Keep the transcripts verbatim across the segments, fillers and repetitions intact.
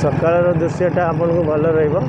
सकाळ दृश्यटा आपको भल रहिबो।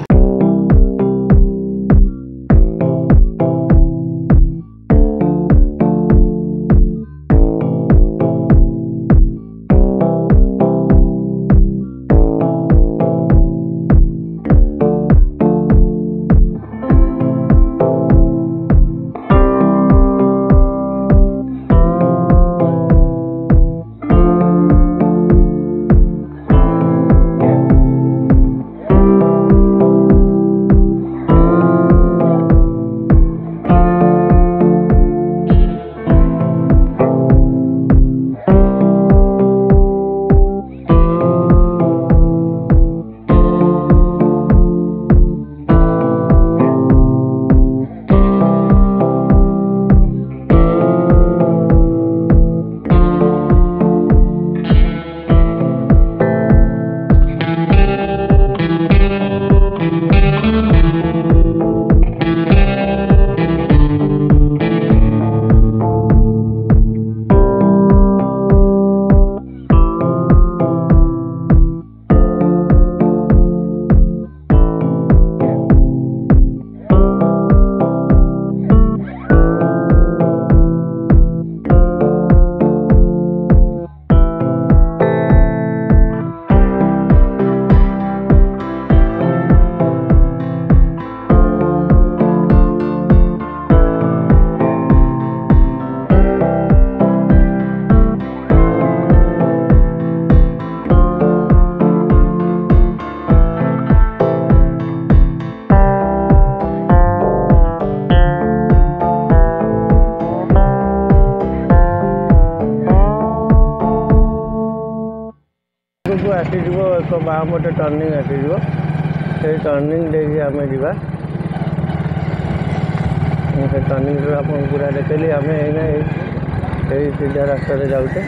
आसीज एक बाम पटे टर्निंग आसीज से टर्निंग देखिए आम जा से टर्निंग आप पूरा देखली आम सीधा रास्ता जाऊे।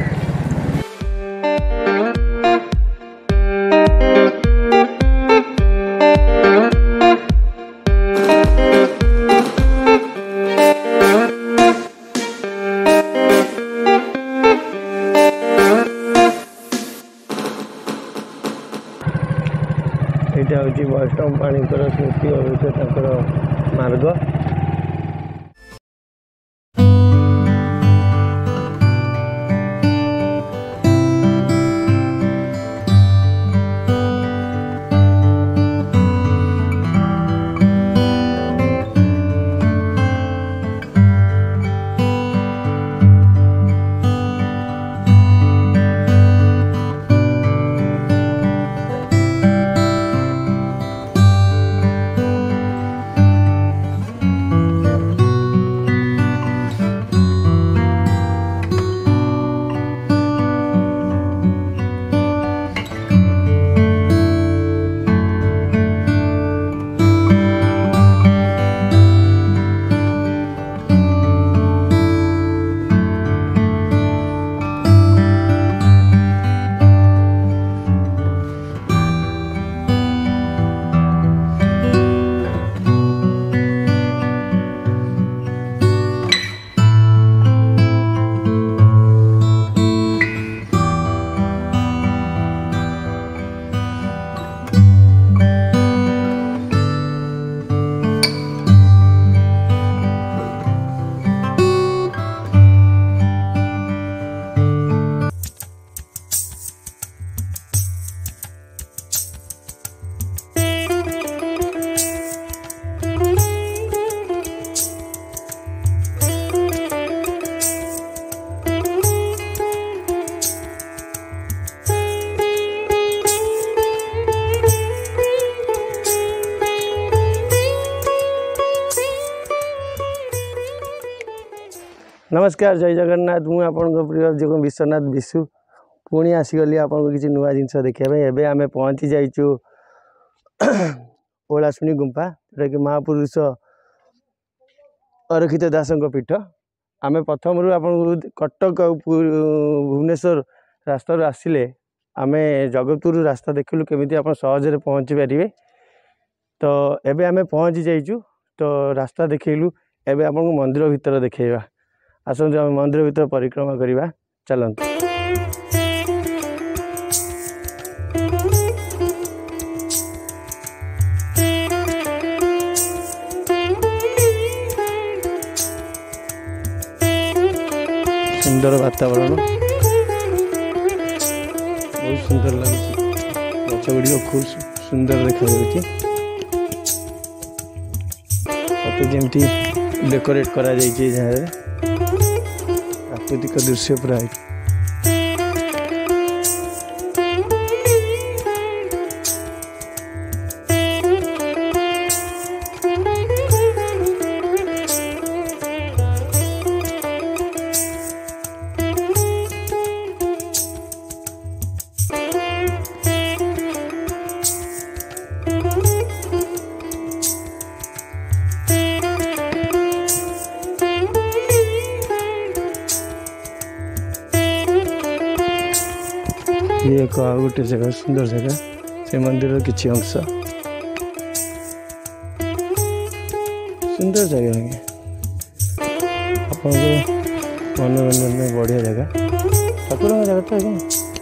यहाँ हूँ वैष्णव पाणीकर स्मृति अभिषेक मार्ग। नमस्कार जय जगन्नाथ मुझे आपन प्रिय जो विश्वनाथ विशु पुणी आसीगली आपको किसी नुआ जिनस देखा एवं आम पहुँची जाइचु ओलाशुणी गुंफा जोटा कि महापुरुष अरखित दास पीठ। आम प्रथम रू आप कटक भुवनेश्वर रास्ता आसिले आम जगतपुर रास्ता देखिलु केमी आप सहजरे पहुँची पारे। तो एबे आम पहुँची जाइचु तो रास्ता देखलु एबे आपको मंदिर भितर देखा आसतु आम मंदिर भितर परिक्रमा करवा चलते। सुंदर वातावरण बहुत सुंदर लगे गच गुड़ खूब सुंदर देखा जमी डेकोरेट करा प्राकृतिक दृश्य पूरा ये एक गोटे जगह सुंदर जगह से मंदिर किसी अंश सुंदर जगह है आप मनोरंजन में बढ़िया जगह ठाकुर जगह तो है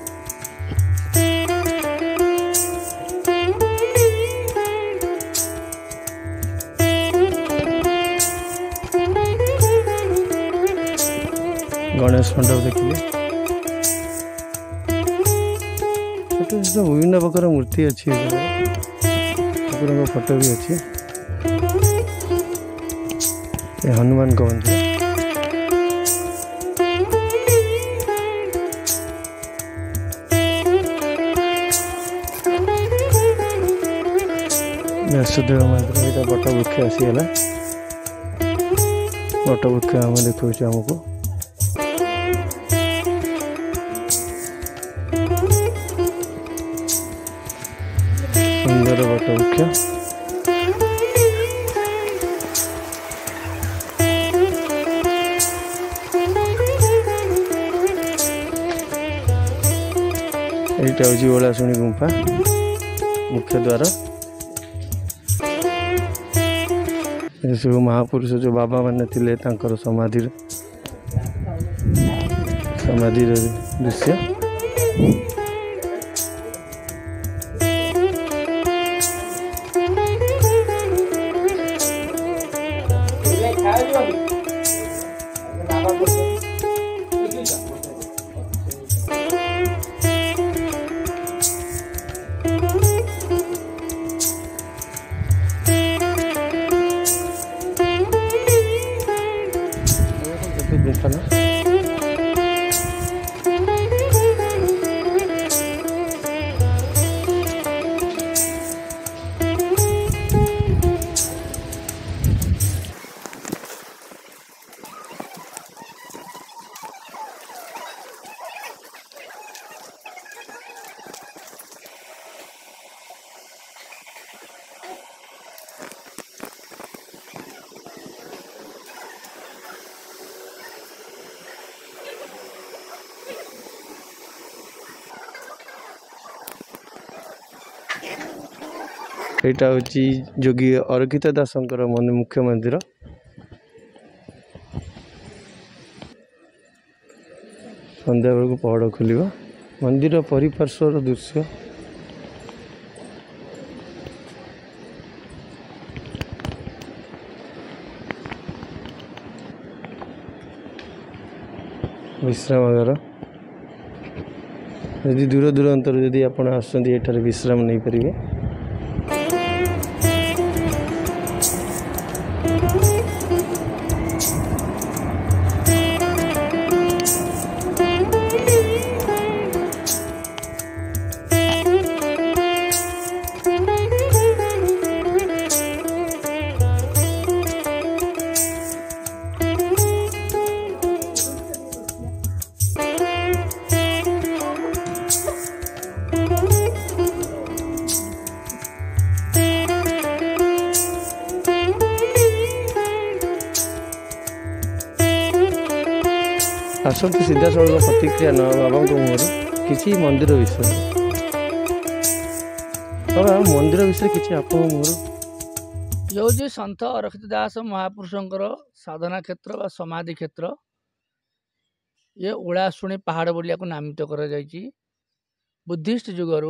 गणेश मंडप देखिए विभिन्न प्रकार मूर्ति अच्छी ठाकुर फोटो भी अच्छी हनुमान का मंदिर व्यासदेव मंदिर यहाँ बट वृक्ष आसीगला बट वृक्ष आम देखा आमको सुंदर बट वृक्ष यहाँ हूँ ओलाशुणी गुंफा मुख्य द्वार सब महापुरुष जो बाबा माने थिले तांकर समाधि समाधि दृश्य गुंफा ना यहाँ हूँ जोगी अरखित दासंकर मुख्य मंदिर संध्या बेलू पहाड़ खोल मंदिर परिपार्श्वर दृश्य विश्रामागार यदि दूर दूरांतर यदि आप आसर विश्राम नहीं पारे आसत सीधा सड़क प्रतिक्रिया न बाबा मुहर किसी मंदिर विषय बाबा मंदिर विषय किसी आप मुहर जो जी सन्थ अरखित दास महापुरुषंकर साधना क्षेत्र व समाधि क्षेत्र ये ओलाशुणी पहाड़ बोलिया को नामित करा जायछि। बुद्धिस्ट जुगर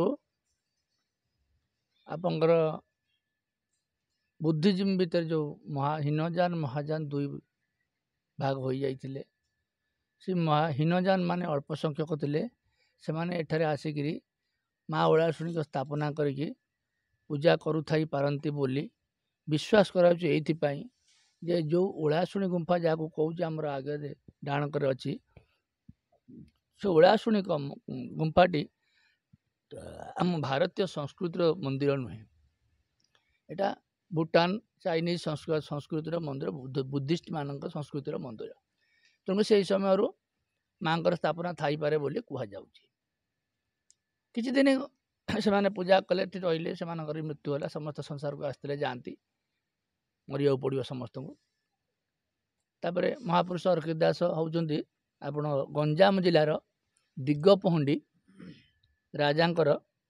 आपंकर बुद्धिज्म भीतर जो महा हिनजान महाजान दुई भाग हो जाइथिले ସେ ହୀନଯାନ ମାନେ ଅଳ୍ପ ସଂଖ୍ୟକ ଥିଲେ ସେମାନେ ଏଠାରେ ଆସିକିରି ମା ଓଳାଶୁଣୀଙ୍କ ସ୍ଥାପନା କରିକି ପୂଜା କରୁଥାଇ ପାରନ୍ତି ବୋଲି ବିଶ୍ୱାସ କରାଯାଉଛି। ଏଇଥିପାଇଁ ଯେ ଯେଉଁ ଓଳାଶୁଣୀ ଗୁମ୍ଫା ଯାହାକୁ କହୁଛି ଆମର ଆଗରେ ଡାହାଣକରେ ଅଛି, ସେ ଓଳାଶୁଣୀ ଗୁମ୍ଫାଟି ଆମ ଭାରତୀୟ ସଂସ୍କୃତିର ମନ୍ଦିର ନୁହେଁ। ଏଇଟା ଭୁଟାନ ଚାଇନିଜ ସଂସ୍କୃତିର ମନ୍ଦିର, ବୁଦ୍ଧିଷ୍ଟ ମାନଙ୍କ ସଂସ୍କୃତିର ମନ୍ଦିର। ତେଣୁ ସେହି ସମୟରୁ ମାଙ୍କର ସ୍ଥାପନା ଥାଇପାରେ ବୋଲି କୁହାଯାଉଛି। କିଛି ଦିନ ସେମାନେ ପୂଜା କଲେ, ଏଠି ରହିଲେ, ସେମାନଙ୍କର ମୃତ୍ୟୁ ହେଲା, ସମସ୍ତ ସଂସାରକୁ ଆସିଥିଲେ, ଯାଆନ୍ତି, ମରିବାକୁ ପଡ଼ିବ ସମସ୍ତଙ୍କୁ। ତାପରେ ମହାପୁରୁଷ ଅରକ୍ଷିତ ଦାସ ହେଉଛନ୍ତି ଆପଣ ଗଞ୍ଜାମ ଜିଲ୍ଲାର ଦିଗପହଣ୍ଡି ରାଜାଙ୍କର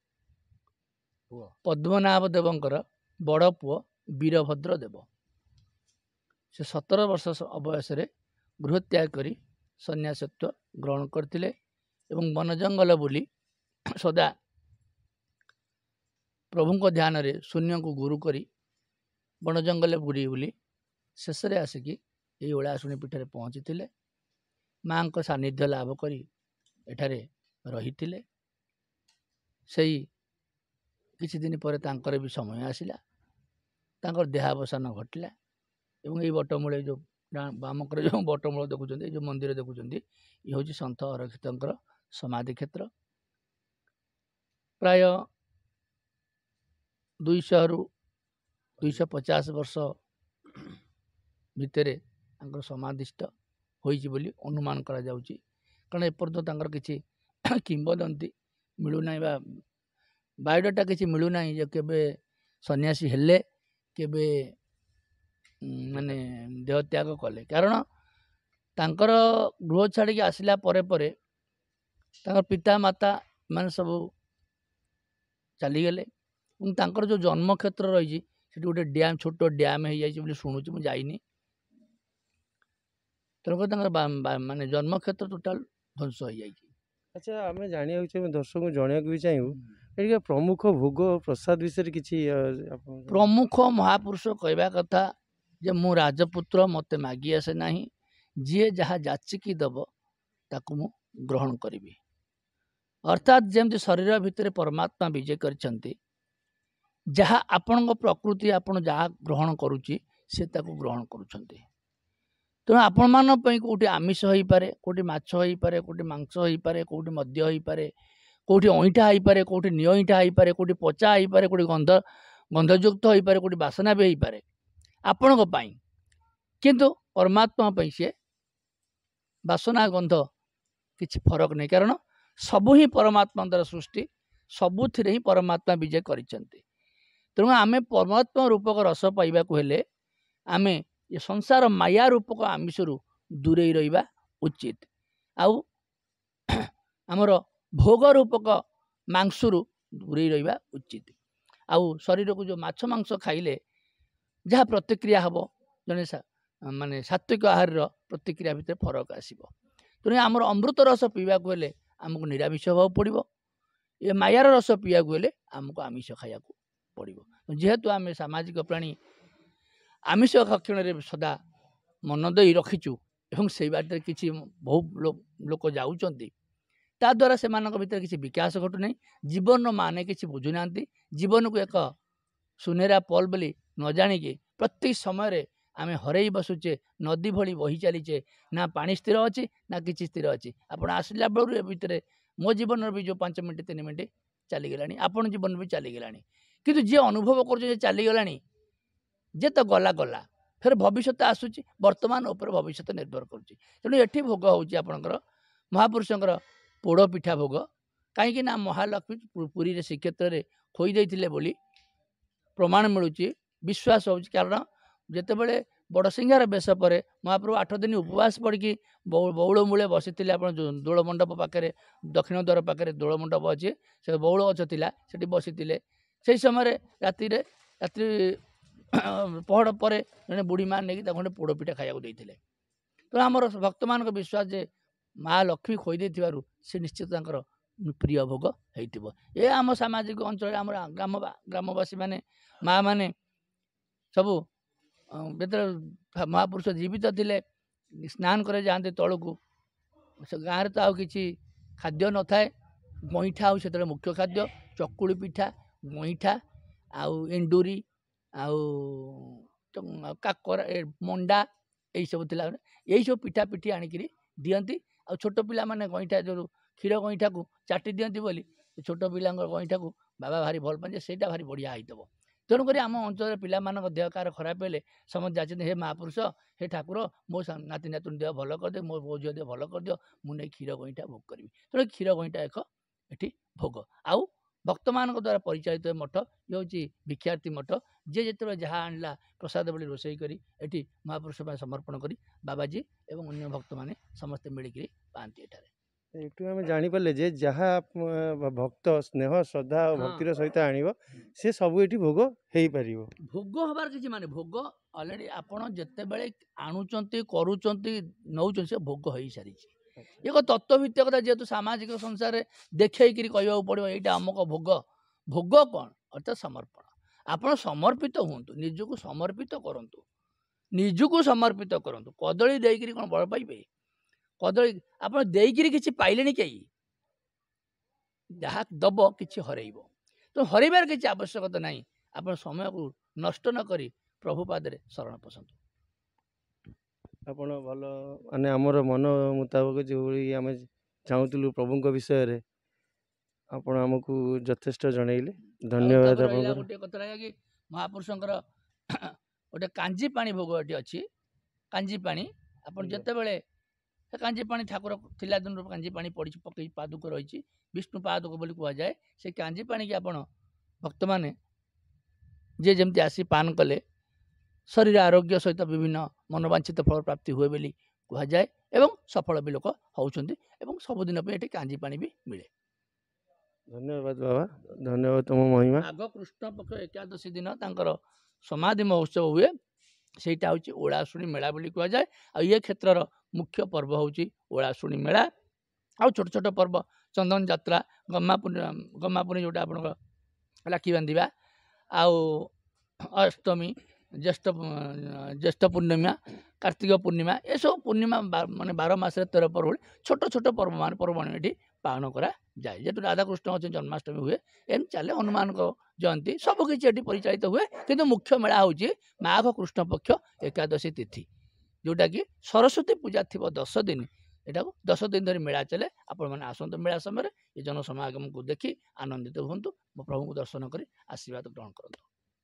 ପଦ୍ମନାଭ ଦେବଙ୍କର ବଡ଼ ପୁଅ ବୀରଭଦ୍ର ଦେବ। ସେ ସତର ବର୍ଷ ବୟସରେ ଗୃହତ୍ୟାଗ କରି ସନ୍ନ୍ୟାସତ୍ୱ ଗ୍ରହଣ କରିଥିଲେ ଏବଂ ବନ ଜଙ୍ଗଲ ବୁଲି ସଦା ପ୍ରଭୁଙ୍କ ଧ୍ୟାନରେ ଶୂନ୍ୟଙ୍କୁ ଗୁରୁ କରି ବଣ ଜଙ୍ଗଲରେ ବୁଲି ବୁଲି ଶେଷରେ ଆସିକି ଏହି ଓଳାଶୁଣୀ ପୀଠରେ ପହଞ୍ଚିଥିଲେ। ମାଙ୍କ ସାନ୍ନିଧ୍ୟ ଲାଭ କରି ଏଠାରେ ରହିଥିଲେ। ସେଇ କିଛି ଦିନ ପରେ ତାଙ୍କର ବି ସମୟ ଆସିଲା, ତାଙ୍କର ଦେହାବସାନ ଘଟିଲା ଏବଂ ଏଇ ବଟମୂଳେ ଯେଉଁ ବାମକରେ ଯେଉଁ ବଟମୂଳ ଦେଖୁଛନ୍ତି, ଯେଉଁ ମନ୍ଦିର ଦେଖୁଛନ୍ତି, ଇଏ ହେଉଛି ସନ୍ଥ ଅରକ୍ଷିତଙ୍କର ସମାଧି କ୍ଷେତ୍ର। ପ୍ରାୟ ଦୁଇଶହରୁ ଦୁଇଶହ ପଚାଶ ବର୍ଷ ଭିତରେ ତାଙ୍କର ସମାଧିସ୍ଥ ହୋଇଛି ବୋଲି ଅନୁମାନ କରାଯାଉଛି। କାରଣ ଏପର୍ଯ୍ୟନ୍ତ ତାଙ୍କର କିଛି କିମ୍ବଦନ୍ତୀ ମିଳୁନାହିଁ ବା ବାୟୋଡାଟା କିଛି ମିଳୁନାହିଁ ଯେ କେବେ ସନ୍ନ୍ୟାସୀ ହେଲେ, କେବେ ମାନେ ଦେହତ୍ୟାଗ କଲେ। କାରଣ ତାଙ୍କର ଗୃହ ଛାଡ଼ିକି ଆସିଲା ପରେ ପରେ ତାଙ୍କର ପିତା ମାତା ମାନେ ସବୁ ଚାଲିଗଲେ ଏବଂ ତାଙ୍କର ଯେଉଁ ଜନ୍ମକ୍ଷେତ୍ର ରହିଛି ସେଠି ଗୋଟେ ଡ୍ୟାମ୍, ଛୋଟ ଡ୍ୟାମ୍ ହେଇଯାଇଛି ବୋଲି ଶୁଣୁଛି, ମୁଁ ଯାଇନି। ତେଣୁକରି ତାଙ୍କର ମାନେ ଜନ୍ମକ୍ଷେତ୍ର ଟୋଟାଲ ଧ୍ୱଂସ ହେଇଯାଇଛି। ଆଚ୍ଛା, ଆମେ ଜାଣିବାକୁ ଚାହିଁବୁ, ଦର୍ଶକଙ୍କୁ ଜଣାଇବାକୁ ବି ଚାହିଁବୁ, ଏଠିକା ପ୍ରମୁଖ ଭୋଗ ପ୍ରସାଦ ବିଷୟରେ କିଛି ପ୍ରମୁଖ ମହାପୁରୁଷ କହିବା କଥା ଯେ ମୁଁ ରାଜପୁତ୍ର, ମୋତେ ମାଗି ଆସେ ନାହିଁ, ଯିଏ ଯାହା ଯାଚିକି ଦେବ ତାକୁ ମୁଁ ଗ୍ରହଣ କରିବି। ଅର୍ଥାତ୍ ଯେମିତି ଶରୀର ଭିତରେ ପରମାତ୍ମା ବିଜେ କରିଛନ୍ତି, ଯାହା ଆପଣଙ୍କ ପ୍ରକୃତି ଆପଣ ଯାହା ଗ୍ରହଣ କରୁଛି ସେ ତାକୁ ଗ୍ରହଣ କରୁଛନ୍ତି। ତେଣୁ ଆପଣମାନଙ୍କ ପାଇଁ କେଉଁଠି ଆମିଷ ହେଇପାରେ, କେଉଁଠି ମାଛ ହେଇପାରେ, କେଉଁଠି ମାଂସ ହେଇପାରେ, କେଉଁଠି ମଦ୍ୟ ହେଇପାରେ, କେଉଁଠି ଅଇଁଠା ହେଇପାରେ, କେଉଁଠି ନିଅଇଁଠା ହେଇପାରେ, କେଉଁଠି ପଚା ହେଇପାରେ, କେଉଁଠି ଗନ୍ଧ ଗନ୍ଧଯୁକ୍ତ ହେଇପାରେ, କେଉଁଠି ବାସନା ବି ହେଇପାରେ ଆପଣଙ୍କ ପାଇଁ। କିନ୍ତୁ ପରମାତ୍ମା ପାଇଁ ସିଏ ବାସନା ଗନ୍ଧ କିଛି ଫରକ ନାହିଁ। କାରଣ ସବୁ ହିଁ ପରମାତ୍ମା ଦ୍ୱାରା ସୃଷ୍ଟି, ସବୁଥିରେ ହିଁ ପରମାତ୍ମା ବିଜୟ କରିଛନ୍ତି। ତେଣୁ ଆମେ ପରମାତ୍ମା ରୂପକ ରସ ପାଇବାକୁ ହେଲେ ଆମେ ଏ ସଂସାର ମାୟା ରୂପକ ଆମିଷରୁ ଦୂରେଇ ରହିବା ଉଚିତ। ଆଉ ଆମର ଭୋଗ ରୂପକ ମାଂସରୁ ଦୂରେଇ ରହିବା ଉଚିତ। ଆଉ ଶରୀରକୁ ଯେଉଁ ମାଛ ମାଂସ ଖାଇଲେ ଯାହା ପ୍ରତିକ୍ରିୟା ହେବ, ଜଣେ ମାନେ ସାତ୍ଵିକ ଆହାରର ପ୍ରତିକ୍ରିୟା ଭିତରେ ଫରକ ଆସିବ। ତେଣୁ ଆମର ଅମୃତ ରସ ପିଇବାକୁ ହେଲେ ଆମକୁ ନିରାମିଷ ହେବାକୁ ପଡ଼ିବ। ଏ ମାୟାର ରସ ପିଇବାକୁ ହେଲେ ଆମକୁ ଆମିଷ ଖାଇବାକୁ ପଡ଼ିବ। ଯେହେତୁ ଆମେ ସାମାଜିକ ପ୍ରାଣୀ, ଆମିଷ ଭକ୍ଷଣରେ ସଦା ମନ ଦେଇ ରଖିଛୁ ଏବଂ ସେଇ ବାଟରେ କିଛି ବହୁ ଲୋକ ଯାଉଛନ୍ତି, ତାଦ୍ୱାରା ସେମାନଙ୍କ ଭିତରେ କିଛି ବିକାଶ ଘଟୁନାହିଁ। ଜୀବନର ମାନେ କିଛି ବୁଝୁନାହାନ୍ତି। ଜୀବନକୁ ଏକ ସୁନେରା ପଲ୍ ବୋଲି ନ ଜାଣିକି ପ୍ରତ୍ୟେକ ସମୟରେ ଆମେ ହରେଇ ବସୁଛେ, ନଦୀ ଭଳି ବହି ଚାଲିଛେ, ନା ପାଣି ସ୍ଥିର ଅଛି ନା କିଛି ସ୍ଥିର ଅଛି। ଆପଣ ଆସିଲା ବେଳରୁ ଏ ଭିତରେ ମୋ ଜୀବନର ବି ଯେଉଁ ପାଞ୍ଚ ମିନିଟ୍ ତିନି ମିନିଟ୍ ଚାଲିଗଲାଣି, ଆପଣ ଜୀବନ ବି ଚାଲିଗଲାଣି। କିନ୍ତୁ ଯିଏ ଅନୁଭବ କରୁଛି ଯେ ଚାଲିଗଲାଣି, ଯେ ତ ଗଲା ଗଲା, ଫେର ଭବିଷ୍ୟତ ଆସୁଛି, ବର୍ତ୍ତମାନ ଉପରେ ଭବିଷ୍ୟତ ନିର୍ଭର କରୁଛି। ତେଣୁ ଏଠି ଭୋଗ ହେଉଛି ଆପଣଙ୍କର ମହାପୁରୁଷଙ୍କର ପୋଡ଼ ପିଠା ଭୋଗ। କାହିଁକି ନା ମହାଲକ୍ଷ୍ମୀ ପୁରୀରେ ଶ୍ରୀକ୍ଷେତ୍ରରେ ଖୋଇ ଦେଇଥିଲେ ବୋଲି ପ୍ରମାଣ ମିଳୁଛି, ବିଶ୍ୱାସ ହେଉଛି। କାରଣ ଯେତେବେଳେ ବଡ଼ସିଂହାର ବେଶ ପରେ ମହାପ୍ରଭୁ ଆଠ ଦିନ ଉପବାସ ପଡ଼ିକି ବଉଳ ମୂଳେ ବସିଥିଲେ। ଆପଣ ଦୋଳ ମଣ୍ଡପ ପାଖରେ, ଦକ୍ଷିଣ ଦ୍ୱାର ପାଖରେ ଦୋଳ ମଣ୍ଡପ ଅଛି, ସେ ବଉଳ ଗଛ ଥିଲା, ସେଠି ବସିଥିଲେ। ସେହି ସମୟରେ ରାତିରେ ରାତ୍ରି ପହଡ଼ ପରେ ଜଣେ ବୁଢ଼ୀ ମା ନେଇକି ତାକୁ ଖଣ୍ଡେ ପୋଡ଼ ପିଠା ଖାଇବାକୁ ଦେଇଥିଲେ। ତେଣୁ ଆମର ଭକ୍ତମାନଙ୍କ ବିଶ୍ୱାସ ଯେ ମା ଲକ୍ଷ୍ମୀ ଖୋଇ ଦେଇଥିବାରୁ ସେ ନିଶ୍ଚିତ ତାଙ୍କର ପ୍ରିୟ ଭୋଗ ହେଇଥିବ। ଏ ଆମ ସାମାଜିକ ଅଞ୍ଚଳରେ ଆମର ଗ୍ରାମ ଗ୍ରାମବାସୀ ମାନେ, ମା ମାନେ ସବୁ ଯେତେବେଳେ ମହାପୁରୁଷ ଜୀବିତ ଥିଲେ ସ୍ନାନ କରି ଯାଆନ୍ତି ତଳକୁ, ଗାଁରେ ତ ଆଉ କିଛି ଖାଦ୍ୟ ନଥାଏ। ଗଇଁଠା ଆଉ ସେତେବେଳେ ମୁଖ୍ୟ ଖାଦ୍ୟ। ଚକୁଳି ପିଠା, ଗଇଁଠା ଆଉ ଏଣ୍ଡୁରି ଆଉ କାକରା, ମଣ୍ଡା ଏଇସବୁ ଥିଲା। ଏଇସବୁ ପିଠା ପିଠି ଆଣିକିରି ଦିଅନ୍ତି। ଆଉ ଛୋଟ ପିଲାମାନେ ଗଇଁଠା ଯେଉଁ କ୍ଷୀର ଗଇଁଠାକୁ ଚାଟି ଦିଅନ୍ତି ବୋଲି ଛୋଟ ପିଲାଙ୍କ ଗଇଁଠାକୁ ବାବା ଭାରି ଭଲ ପାଆନ୍ତି, ସେଇଟା ଭାରି ବଢ଼ିଆ ହେଇଥିବ। ତେଣୁକରି ଆମ ଅଞ୍ଚଳରେ ପିଲାମାନଙ୍କ ଦେହ କାହାର ଖରାପ ହେଲେ ସମସ୍ତେ ଯାଉଛନ୍ତି, ହେ ମହାପୁରୁଷ, ହେ ଠାକୁର, ମୋ ନାତି ନାତୁଣୀ ଦେହ ଭଲ କରିଦିଅ, ମୋ ବୋଉ ଝିଅ ଦେହ ଭଲ କରିଦିଅ, ମୁଁ ନେଇ କ୍ଷୀର ଗଇଁଠା ଭୋଗ କରିବି। ତେଣୁ କ୍ଷୀର ଗଇଁଠା ଏକ ଏଠି ଭୋଗ। ଆଉ ଭକ୍ତମାନଙ୍କ ଦ୍ୱାରା ପରିଚାଳିତ ମଠ ଇଏ ହେଉଛି ଭିକ୍ଷାର୍ଥୀ ମଠ। ଯିଏ ଯେତେବେଳେ ଯାହା ଆଣିଲା ପ୍ରସାଦ ଭଳି ରୋଷେଇ କରି ଏଠି ମହାପୁରୁଷ ପାଇଁ ସମର୍ପଣ କରି ବାବାଜୀ ଏବଂ ଅନ୍ୟ ଭକ୍ତମାନେ ସମସ୍ତେ ମିଳିକିରି ପାଆନ୍ତି ଏଠାରେ। ଏଠୁ ଆମେ ଜାଣିପାରିଲେ ଯେ ଯାହା ଭକ୍ତ ସ୍ନେହ ଶ୍ରଦ୍ଧା ଆଉ ଭକ୍ତିର ସହିତ ଆଣିବ ସେ ସବୁ ଏଠି ଭୋଗ ହେଇପାରିବ। ଭୋଗ ହବାର କିଛି ମାନେ ଭୋଗ ଅଲରେଡ଼ି ଆପଣ ଯେତେବେଳେ ଆଣୁଛନ୍ତି କରୁଛନ୍ତି ନେଉଛନ୍ତି ସେ ଭୋଗ ହେଇସାରିଛି। ଏକ ତତ୍ତ୍ୱଭିତ୍ତିକତା ଯେହେତୁ ସାମାଜିକ ସଂସାରରେ ଦେଖେଇକିରି କହିବାକୁ ପଡ଼ିବ ଏଇଟା ଅମକ ଭୋଗ। ଭୋଗ କ'ଣ ଅର୍ଥାତ୍ ସମର୍ପଣ। ଆପଣ ସମର୍ପିତ ହୁଅନ୍ତୁ, ନିଜକୁ ସମର୍ପିତ କରନ୍ତୁ, ନିଜକୁ ସମର୍ପିତ କରନ୍ତୁ। କଦଳୀ ଦେଇକିରି କ'ଣ ବଳ ପାଇବେ? କଦଳୀ ଆପଣ ଦେଇକିରି କିଛି ପାଇଲେଣି କେହି? ଯାହା ଦବ କିଛି ହରେଇବ। ତେଣୁ ହରେଇବାର କିଛି ଆବଶ୍ୟକତା ନାହିଁ। ଆପଣ ସମୟକୁ ନଷ୍ଟ ନ କରି ପ୍ରଭୁ ପାଦରେ ଶରଣ ପଶନ୍ତୁ। ଆପଣ ଭଲ ମାନେ ଆମର ମନ ମୁତାବକ ଯେଉଁଭଳି ଆମେ ଚାହୁଁଥିଲୁ ପ୍ରଭୁଙ୍କ ବିଷୟରେ ଆପଣ ଆମକୁ ଯଥେଷ୍ଟ ଜଣେଇଲେ। ଧନ୍ୟବାଦ ଆପଣଙ୍କର। ଗୋଟିଏ କଥା ରହିଲା କି ମହାପୁରୁଷଙ୍କର ଗୋଟେ କାଞ୍ଜି ପାଣି ଭୋଗ ଏଠି ଅଛି। କାଞ୍ଜି ପାଣି ଆପଣ ଯେତେବେଳେ କାଞ୍ଜି ପାଣି ଠାକୁର ଥିଲା ଦିନରୁ କାଞ୍ଜି ପାଣି ପଡ଼ିଛି, ପକେଇ ପାଦୁକ ରହିଛି, ବିଷ୍ଣୁ ପାଦୁକ ବୋଲି କୁହାଯାଏ। ସେ କାଞ୍ଜି ପାଣିକି ଆପଣ ଭକ୍ତମାନେ ଯିଏ ଯେମିତି ଆସି ପାନ କଲେ ଶରୀର ଆରୋଗ୍ୟ ସହିତ ବିଭିନ୍ନ ମନୋବାଞ୍ଛିତ ଫଳ ପ୍ରାପ୍ତି ହୁଏ ବୋଲି କୁହାଯାଏ ଏବଂ ସଫଳ ବି ଲୋକ ହେଉଛନ୍ତି ଏବଂ ସବୁଦିନ ପାଇଁ ଏଠି କାଞ୍ଜି ପାଣି ବି ମିଳେ। ଧନ୍ୟବାଦ ବାବା, ଧନ୍ୟବାଦ ତୁମ ମହିମା। ମାଘ କୃଷ୍ଣ ପକ୍ଷ ଏକାଦଶୀ ଦିନ ତାଙ୍କର ସମାଧି ମହୋତ୍ସବ ହୁଏ। ସେଇଟା ହେଉଛି ଓଳାଶୁଣୀ ମେଳା ବୋଲି କୁହାଯାଏ। ଆଉ ଇଏ କ୍ଷେତ୍ରର ମୁଖ୍ୟ ପର୍ବ ହେଉଛି ଓଳାଶୁଣୀ ମେଳା। ଆଉ ଛୋଟ ଛୋଟ ପର୍ବ ଚନ୍ଦନ ଯାତ୍ରା, ଗମା ପୂର୍ଣ୍ଣିମା, ଗମା ପୂର୍ଣ୍ଣିମା ଯେଉଁଟା ଆପଣଙ୍କ ରାକ୍ଷୀ ବାନ୍ଧିବା, ଆଉ ଅଷ୍ଟମୀ, ଜ୍ୟେଷ୍ଠ ଜ୍ୟେଷ୍ଠ ପୂର୍ଣ୍ଣିମା, କାର୍ତ୍ତିକ ପୂର୍ଣ୍ଣିମା, ଏସବୁ ପୂର୍ଣ୍ଣିମା ମାନେ ବାର ମାସରେ ତେର ପର୍ବ ଭଳି ଛୋଟ ଛୋଟ ପର୍ବ ମାନେ ପର୍ବାଣି ଏଠି ପାଳନ କରାଯାଏ। ଯେହେତୁ ରାଧାକୃଷ୍ଣ ଅଛନ୍ତି ଜନ୍ମାଷ୍ଟମୀ ହୁଏ, ଏମିତି ଚାଲେ ହନୁମାନଙ୍କ ଜୟନ୍ତୀ, ସବୁକିଛି ଏଠି ପରିଚାଳିତ ହୁଏ। କିନ୍ତୁ ମୁଖ୍ୟ ମେଳା ହେଉଛି ମାଘ କୃଷ୍ଣ ପକ୍ଷ ଏକାଦଶୀ ତିଥି, ଯେଉଁଟାକି ସରସ୍ୱତୀ ପୂଜା ଥିବ ଦଶ ଦିନ। ଏଟାକୁ ଦଶ ଦିନ ଧରି ମେଳା ଚାଲେ। ଆପଣମାନେ ଆସନ୍ତୁ ମେଳା ସମୟରେ ଏ ଜନସମାଗମକୁ ଦେଖି ଆନନ୍ଦିତ ହୁଅନ୍ତୁ, ପ୍ରଭୁଙ୍କୁ ଦର୍ଶନ କରି ଆଶୀର୍ବାଦ ଗ୍ରହଣ କରନ୍ତୁ।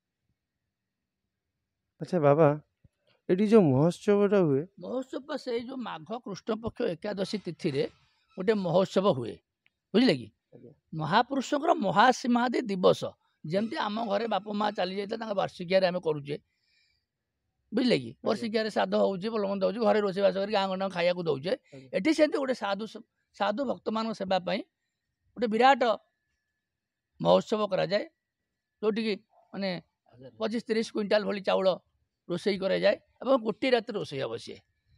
ଆଚ୍ଛା ବାବା, ଏଠି ଯେଉଁ ମହୋତ୍ସବଟା ହୁଏ, ମହୋତ୍ସବ ସେଇ ଯେଉଁ ମାଘ କୃଷ୍ଣ ପକ୍ଷ ଏକାଦଶୀ ତିଥିରେ ଗୋଟେ ମହୋତ୍ସବ ହୁଏ, ବୁଝିଲେ କି? ମହାପୁରୁଷଙ୍କର ମହାସମାଧି ଦିବସ, ଯେମିତି ଆମ ଘରେ ବାପା ମା ଚାଲି ଯାଇଥିଲେ ତାଙ୍କ ବାର୍ଷିକିଆରେ ଆମେ କରୁଛେ, ବୁଝିଲେ କି? ବର୍ଷିକିଆରେ ଶ୍ରାଦ୍ଧ ହେଉଛି, ଭଲ ମନ୍ଦ ହେଉଛି, ଘରେ ରୋଷେଇବାସ କରି ଗାଁ ଗଣ୍ଡା ଖାଇବାକୁ ଦେଉଛେ। ଏଠି ସେମିତି ଗୋଟେ ସାଧୁ ସାଧୁ ଭକ୍ତମାନଙ୍କ ସେବା ପାଇଁ ଗୋଟେ ବିରାଟ ମହୋତ୍ସବ କରାଯାଏ, ଯେଉଁଠିକି ମାନେ ପଚିଶ ତିରିଶ କୁଇଣ୍ଟାଲ ଭଳି ଚାଉଳ ରୋଷେଇ କରାଯାଏ ଏବଂ ଗୋଟିଏ ରାତିରେ ରୋଷେଇ ହେବ। ସିଏ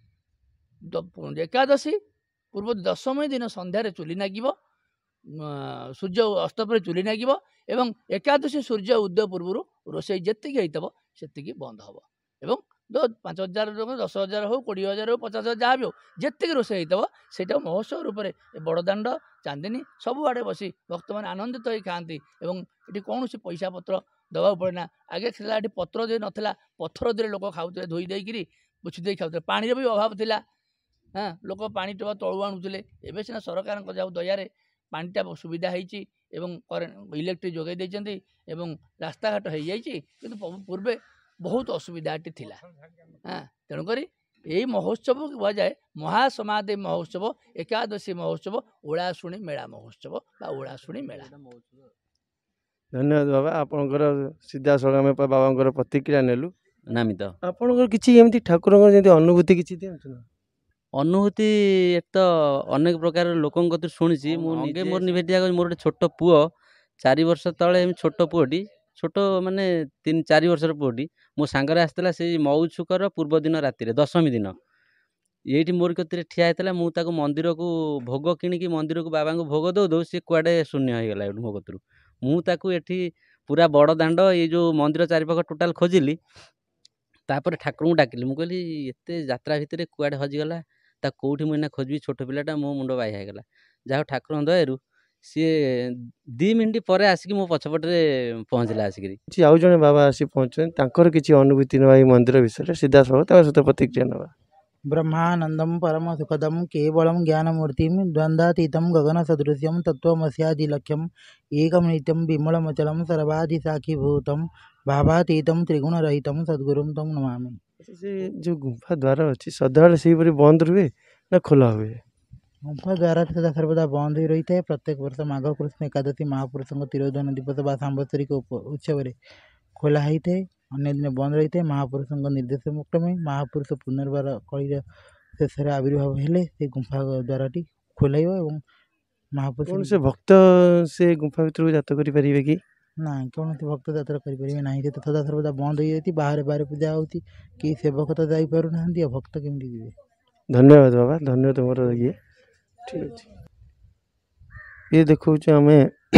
ଏକାଦଶୀ ପୂର୍ବ ଦଶମୀ ଦିନ ସନ୍ଧ୍ୟାରେ ଚୁଲି ନାଗିବ, ସୂର୍ଯ୍ୟ ଅସ୍ତ ପରେ ଚୁଲି ନାଗିବ ଏବଂ ଏକାଦଶୀ ସୂର୍ଯ୍ୟ ଉଦୟ ପୂର୍ବରୁ ରୋଷେଇ ଯେତିକି ହେଇଥିବ ସେତିକି ବନ୍ଦ ହେବ ଏବଂ ପାଞ୍ଚ ହଜାର ଦଶ ହଜାର ହଉ, କୋଡ଼ିଏ ହଜାର ହଉ, ପଚାଶ ହଜାର ଯାହା ବି ହଉ, ଯେତିକି ରୋଷେଇ ହେଇଥିବ ସେଇଟା ମହୋତ୍ସବ ରୂପରେ ବଡ଼ଦାଣ୍ଡ ଚାନ୍ଦିନୀ ସବୁଆଡ଼େ ବସି ଭକ୍ତମାନେ ଆନନ୍ଦିତ ହୋଇ ଖାଆନ୍ତି ଏବଂ ଏଠି କୌଣସି ପଇସା ପତ୍ର ଦେବାକୁ ପଡ଼େ ନା। ଆଗେ ଥିଲା ଏଠି ପତ୍ର ଦେଇ ନଥିଲା, ପଥର ଦେହରେ ଲୋକ ଖାଉଥିଲେ, ଧୋଇ ଦେଇକିରି ପୋଛି ଦେଇ ଖାଉଥିଲେ। ପାଣିର ବି ଅଭାବ ଥିଲା, ହଁ, ଲୋକ ପାଣି ଟୋପା ତଳୁ ଆଣୁଥିଲେ। ଏବେ ସିନା ସରକାରଙ୍କ ଯାଉ ଦୟାରେ ପାଣିଟା ସୁବିଧା ହେଇଛି ଏବଂ କରେଣ୍ଟ ଇଲେକ୍ଟ୍ରିକ୍ ଯୋଗାଇ ଦେଇଛନ୍ତି ଏବଂ ରାସ୍ତାଘାଟ ହେଇଯାଇଛି, କିନ୍ତୁ ପୂର୍ବେ ବହୁତ ଅସୁବିଧା ଏଠି ଥିଲା। ହଁ, ତେଣୁକରି ଏଇ ମହୋତ୍ସବକୁ କୁହାଯାଏ ମହାସମାଧି ମହୋତ୍ସବ, ଏକାଦଶୀ ମହୋତ୍ସବ, ଓଳାଶୁଣୀ ମେଳା ମହୋତ୍ସବ ବା ଓଳାଶୁଣୀ ମେଳା। ଧନ୍ୟବାଦ ବାବା, ଆପଣଙ୍କର ସିଧାସଳଖ ଆମେ ବାବାଙ୍କର ପ୍ରତିକ୍ରିୟା ନେଲୁ। ନାମିତ ଆପଣଙ୍କର କିଛି ଏମିତି ଠାକୁରଙ୍କର ଯେମିତି ଅନୁଭୂତି କିଛି ଦିଅନ୍ତୁ ନା। ଅନୁଭୂତି ତ ଅନେକ ପ୍ରକାର ଲୋକଙ୍କ କତିରୁ ଶୁଣିଛି। ମୁଁ ନିଜେ ମୋର ନିଭେଦିଆ ମୋର ଗୋଟେ ଛୋଟ ପୁଅ, ଚାରି ବର୍ଷ ତଳେ ଏମିତି ଛୋଟ ପୁଅଟି, ଛୋଟ ମାନେ ତିନି ଚାରି ବର୍ଷର ପୁଅଟି ମୋ ସାଙ୍ଗରେ ଆସିଥିଲା ସେଇ ମଉଛୁକର ପୂର୍ବ ଦିନ ରାତିରେ, ଦଶମୀ ଦିନ ଏଇଠି ମୋର କତିରେ ଠିଆ ହେଇଥିଲା। ମୁଁ ତାକୁ ମନ୍ଦିରକୁ ଭୋଗ କିଣିକି ମନ୍ଦିରକୁ ବାବାଙ୍କୁ ଭୋଗ ଦଉ ଦଉ ସେ କୁଆଡ଼େ ଶୂନ୍ୟ ହେଇଗଲା ଏଠୁ ମୋ କତିରୁ। ମୁଁ ତାକୁ ଏଠି ପୁରା ବଡ଼ ଦାଣ୍ଡ ଏଇ ଯେଉଁ ମନ୍ଦିର ଚାରିପାଖ ଟୋଟାଲ ଖୋଜିଲି, ତାପରେ ଠାକୁରଙ୍କୁ ଡାକିଲି। ମୁଁ କହିଲି ଏତେ ଯାତ୍ରା ଭିତରେ କୁଆଡ଼େ ହଜିଗଲା, ତା କୋଉଠି ମୁଁ ଏଇନା ଖୋଜିବି ଛୋଟ ପିଲାଟା ମୋ ମୁଣ୍ଡ ବାଇଆ ହେଇଗଲା। ଯାହା ହଉ ଠାକୁରଙ୍କ ଦୟାରୁ ସିଏ ଦି ମିନିଟ୍ ପରେ ଆସିକି ମୋ ପଛପଟରେ ପହଞ୍ଚିଲା ଆସିକିରି। କିଛି ଆଉ ଜଣେ ବାବା ଆସି ପହଞ୍ଚୁଛନ୍ତି, ତାଙ୍କର କିଛି ଅନୁଭୂତି ନେବା ଏଇ ମନ୍ଦିର ବିଷୟରେ ସିଧାସଳଖ ତାଙ୍କ ସହିତ ପ୍ରତିକ୍ରିୟା ନେବା। ब्रह्मानन्दं परमसुखदं केवलं ज्ञानमूर्तिं द्वन्द्वातीतं गगनसदृश्यं तत्त्वमस्यादिलक्ष्यम् एकं नित्यं विमलमचलं सर्वादिसाक्षिभूतं भावातीतं त्रिगुणरहितं सद्गुरुं तं नमामि। ସେ ଯୋଉ ଗୁମ୍ଫା ଦ୍ୱାର ଅଛି ସଦାବେଳେ ସେଇପରି ବନ୍ଦ ରୁହେ ନା ଖୋଲା ହୁଏ? ଗୁମ୍ଫା ଦ୍ୱାରଟି ସଦା ସର୍ବଦା ବନ୍ଦ ହୋଇ ରହିଥାଏ। ପ୍ରତ୍ୟେକ ବର୍ଷ ମାଘ କୃଷ୍ଣ ଏକାଦଶୀ ମହାପୁରୁଷଙ୍କ ତିରୋଧାନ ଦିବସ ବା ସାମ୍ବତ୍ସରିକ ଉତ୍ସବରେ ଖୋଲା ହୋଇଥାଏ, ଅନ୍ୟ ଦିନ ବନ୍ଦ ରହିଥାଏ। ମହାପୁରୁଷଙ୍କ ନିର୍ଦ୍ଦେଶ କ୍ରମେ ମହାପୁରୁଷ ପୁନର୍ବାର କଳିର ଶେଷରେ ଆବିର୍ଭାବ ହେଲେ ସେ ଗୁମ୍ଫା ଦ୍ୱାରଟି ଖୋଲାଇବ ଏବଂ ମହାପୁରୁଷ କୌଣସି ଭକ୍ତ ସେ ଗୁମ୍ଫା ଭିତରକୁ ଯାତ କରିପାରିବେ କି? ନା କୌଣସି ଭକ୍ତ ଯାତ୍ରା କରିପାରିବେ ନାହିଁ। ସେ ତ ସଦା ସର୍ବଦା ବନ୍ଦ ହୋଇଯାଇଛି। ବାହାରେ ବାହାରେ ପୂଜା ହେଉଛି, କେହି ସେବକ ତ ଯାଇପାରୁନାହାନ୍ତି, ଆଉ ଭକ୍ତ କେମିତି ଯିବେ? ଧନ୍ୟବାଦ ବାବା, ଧନ୍ୟ ତୁମର ଇଏ। ଠିକ୍ ଅଛି। ଇଏ ଦେଖାଉଛୁ ଆମେ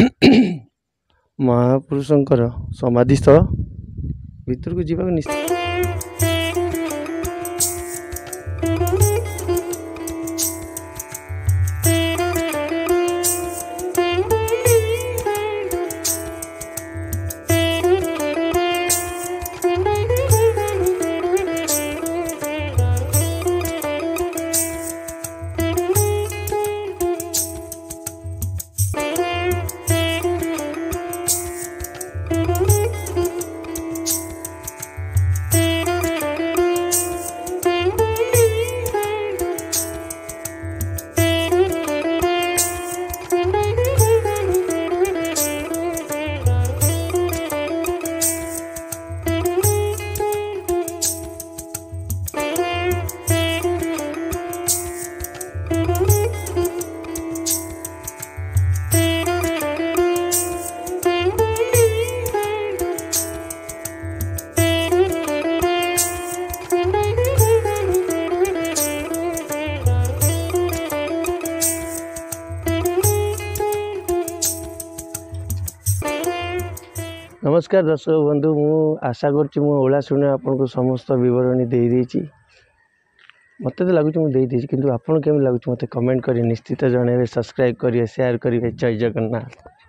ମହାପୁରୁଷଙ୍କର ସମାଧିସ୍ଥଳ, ଭିତରକୁ ଯିବାକୁ ନିଶ୍ଚୟ। नमस्कार दर्शक बंधु, मु आशा करुँच मु ओलाशुणी आपको समस्त बरणी दे देती। मत तो लगुच मुझे कि आपड़ केमी लगुच मत कमेंट कर निश्चित जनइबे, सब्सक्राइब करेंगे, शेयर करेंगे। जय जगन्नाथ।